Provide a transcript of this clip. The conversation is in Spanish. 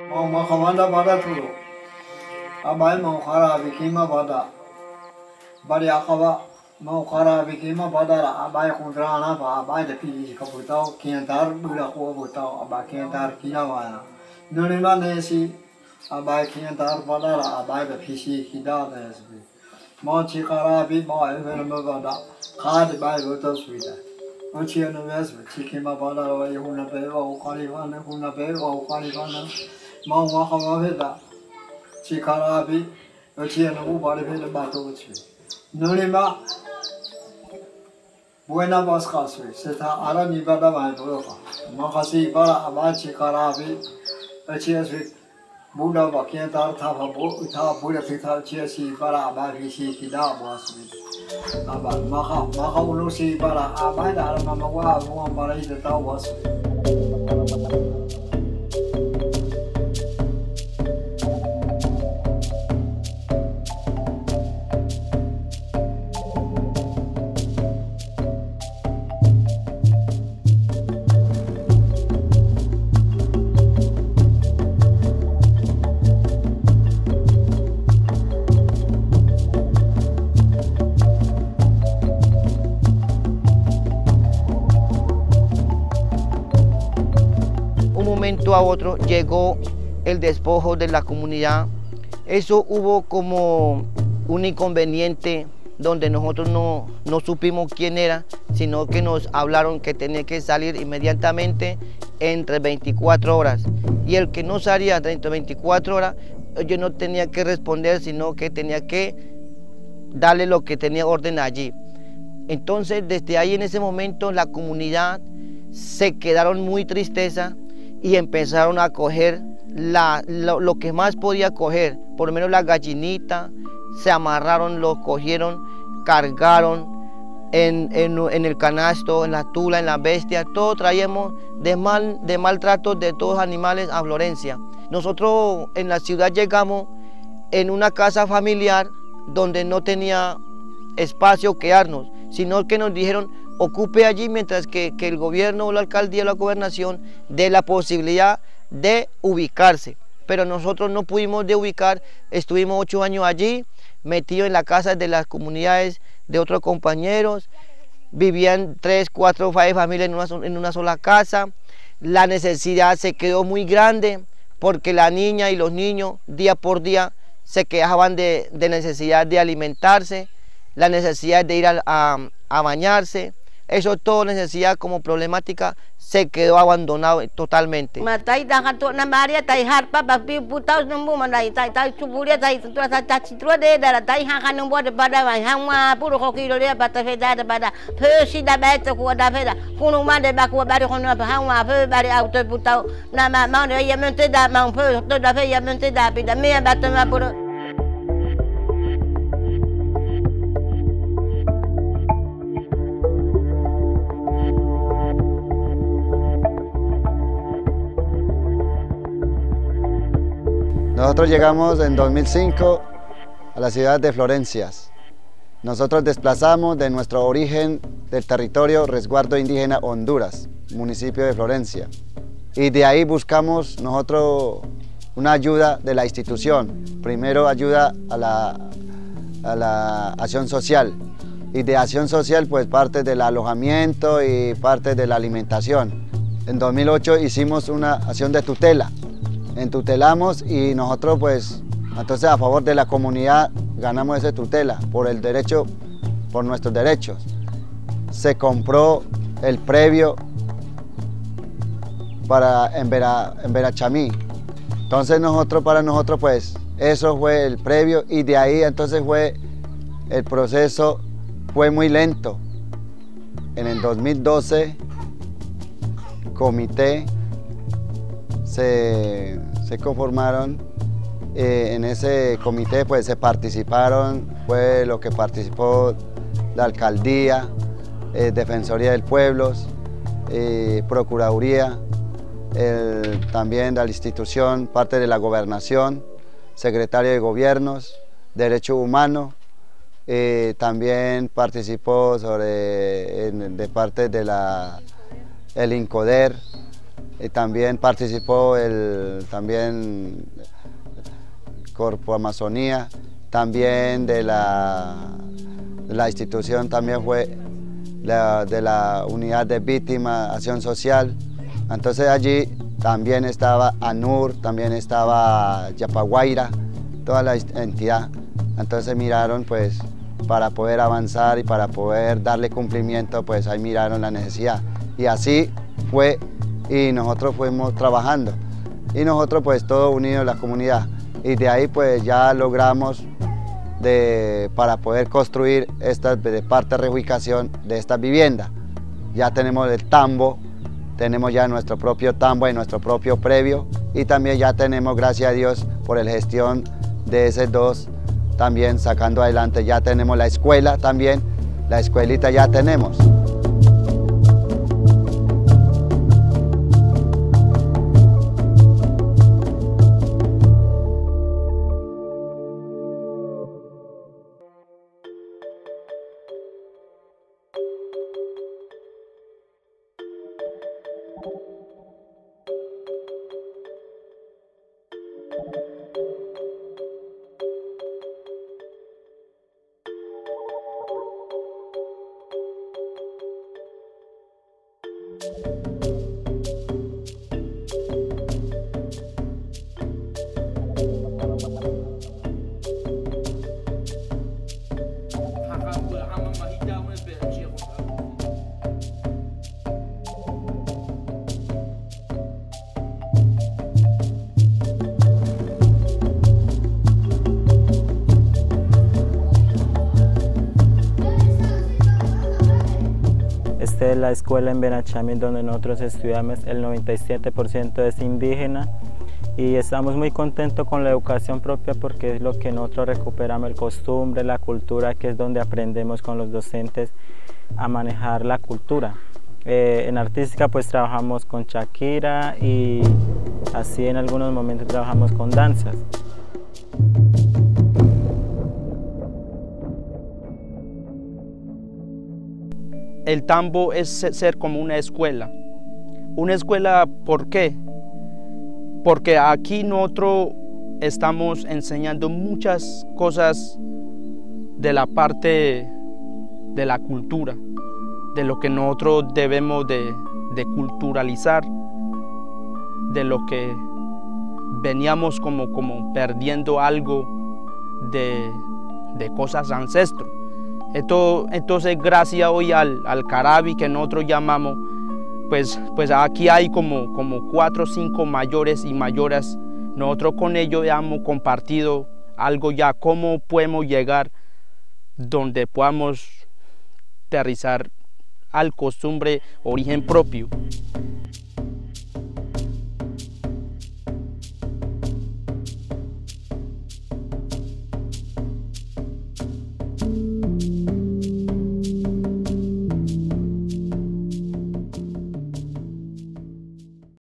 Mau kamanda pada tuh, abai mau kara bikima pada, bari akaba mau kara bikima pada lah abai kundrana pa abai tapi kaputau kiantar bula ko butau abai kiantar kinawana, nunima nesi abai kiantar pada lah abai tapi si kita nesi, mau cikara bi mau event pada, kade bai butau suida. Ochia no ves, chikima pada lah una beva ukarivana, una beva ukarivana. Mau makan apa? Cikarabi, ochia no bari bela batu uci. Nulima, buena baskasui. Seta ara ni bada mai boloka. Makasi bara abai cikarabi, ochia sui buda bakian tar thapa bo, utha buda fita ochia si bara abai fisi kita basui. Abai maka ulu si bara abai dah mama wah buang bara itu tahu basui. A otro llegó el despojo de la comunidad. Eso hubo como un inconveniente donde nosotros no supimos quién era, sino que nos hablaron que tenía que salir inmediatamente entre 24 horas. Y el que no salía dentro de 24 horas, yo no tenía que responder, sino que tenía que darle lo que tenía orden allí. Entonces, desde ahí en ese momento, la comunidad se quedaron muy tristeza y empezaron a coger lo que más podía coger, por lo menos la gallinita, se amarraron, los cogieron, cargaron en el canasto, en la tula, en la bestia, todo traíamos de maltrato de todos los animales a Florencia. Nosotros en la ciudad llegamos en una casa familiar donde no tenía espacio quedarnos, sino que nos dijeron ocupe allí mientras que el gobierno o la alcaldía o la gobernación dé la posibilidad de ubicarse. Pero nosotros no pudimos de ubicar, estuvimos 8 años allí, metidos en la casa de las comunidades de otros compañeros, vivían 3, 4, 5 familias en una sola casa. La necesidad se quedó muy grande porque la niña y los niños día por día se quejaban de necesidad de alimentarse, la necesidad de ir a bañarse. Eso todo necesidad como problemática se quedó abandonado totalmente. Nosotros llegamos en 2005 a la ciudad de Florencia. Nosotros desplazamos de nuestro origen del territorio Resguardo Indígena Honduras, municipio de Florencia. Y de ahí buscamos nosotros una ayuda de la institución. Primero ayuda a la acción social. Y de acción social pues parte del alojamiento y parte de la alimentación. En 2008 hicimos una acción de tutela. Entutelamos y nosotros pues entonces a favor de la comunidad ganamos esa tutela por nuestros derechos. Se compró el previo en Verachamí. Entonces para nosotros pues eso fue el previo y de ahí entonces el proceso fue muy lento. En el 2012 comité se conformaron, en ese comité pues se participaron, fue lo que participó la alcaldía, Defensoría del Pueblo, Procuraduría, también de la institución, parte de la gobernación, secretario de gobiernos, Derechos Humanos, también participó de parte de el INCODER, también participó también Corpo Amazonía, también de la institución también fue de la Unidad de Víctimas, Acción Social. Entonces allí también estaba ANUR, también estaba Yapaguaira, toda la entidad. Entonces miraron pues para poder avanzar y para poder darle cumplimiento, pues ahí miraron la necesidad. Y así fue y nosotros fuimos trabajando. Y nosotros pues todos unidos la comunidad. Y de ahí pues ya logramos para poder construir esta parte de reubicación de estas viviendas. Ya tenemos el tambo, tenemos ya nuestro propio tambo y nuestro propio previo, y también ya tenemos, gracias a Dios, por la gestión de esos dos, también sacando adelante, ya tenemos la escuela también, la escuelita ya tenemos. Esta es la escuela en Benachami donde nosotros estudiamos, el 97% es indígena y estamos muy contentos con la educación propia porque es lo que nosotros recuperamos, el costumbre, la cultura, que es donde aprendemos con los docentes a manejar la cultura. En artística pues trabajamos con Shakira y así en algunos momentos trabajamos con danzas. El tambo es ser como una escuela. Una escuela, ¿por qué? Porque aquí nosotros estamos enseñando muchas cosas de la parte de la cultura, de lo que nosotros debemos de culturalizar, de lo que veníamos como perdiendo algo de cosas ancestros. Entonces gracias hoy al Carabi que nosotros llamamos, pues aquí hay como 4 o 5 mayores y mayoras. Nosotros con ellos ya hemos compartido algo ya, cómo podemos llegar donde podamos aterrizar al costumbre origen propio.